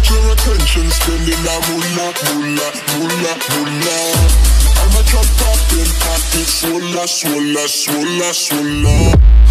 got your attention, spending a moolah, moolah, moolah, moolah. I'm a drop top in pocket, swolla, swolla, swolla, swolla.